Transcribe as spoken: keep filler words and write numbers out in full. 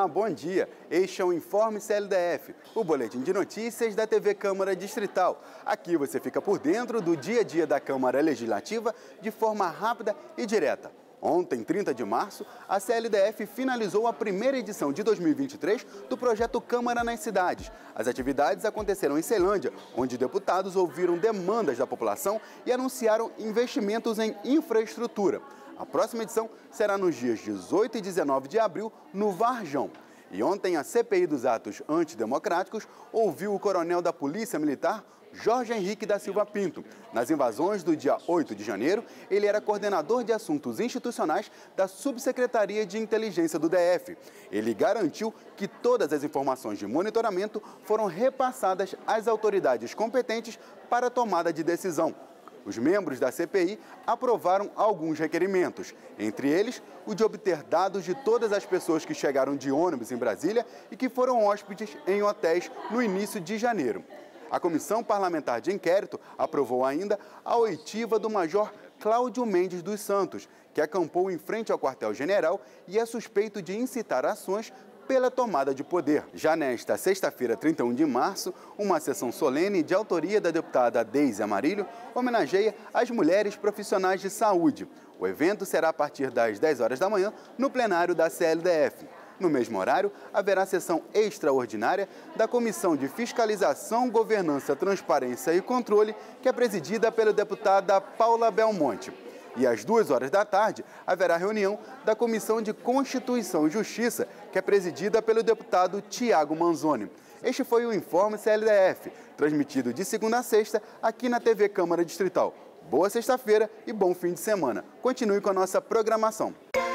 Olá, bom dia. Este é o Informe C L D F, o boletim de notícias da T V Câmara Distrital. Aqui você fica por dentro do dia a dia da Câmara Legislativa de forma rápida e direta. Ontem, trinta de março, a C L D F finalizou a primeira edição de dois mil e vinte e três do projeto Câmara nas Cidades. As atividades aconteceram em Ceilândia, onde deputados ouviram demandas da população e anunciaram investimentos em infraestrutura. A próxima edição será nos dias dezoito e dezenove de abril, no Varjão. E ontem a C P I dos atos antidemocráticos ouviu o coronel da Polícia Militar, Jorge Henrique da Silva Pinto. Nas invasões do dia oito de janeiro, ele era coordenador de assuntos institucionais da Subsecretaria de Inteligência do D F. Ele garantiu que todas as informações de monitoramento foram repassadas às autoridades competentes para a tomada de decisão. Os membros da C P I aprovaram alguns requerimentos, entre eles o de obter dados de todas as pessoas que chegaram de ônibus em Brasília e que foram hóspedes em hotéis no início de janeiro. A Comissão Parlamentar de Inquérito aprovou ainda a oitiva do Major Cláudio Mendes dos Santos, que acampou em frente ao quartel-general e é suspeito de incitar ações pela tomada de poder. Já nesta sexta-feira, trinta e um de março, uma sessão solene de autoria da deputada Deise Amarilho homenageia as mulheres profissionais de saúde. O evento será a partir das dez horas da manhã no plenário da C L D F. No mesmo horário, haverá sessão extraordinária da Comissão de Fiscalização, Governança, Transparência e Controle, que é presidida pela deputada Paula Belmonte. E às duas horas da tarde, haverá reunião da Comissão de Constituição e Justiça, que é presidida pelo deputado Tiago Manzoni. Este foi o Informe C L D F, transmitido de segunda a sexta aqui na T V Câmara Distrital. Boa sexta-feira e bom fim de semana. Continue com a nossa programação.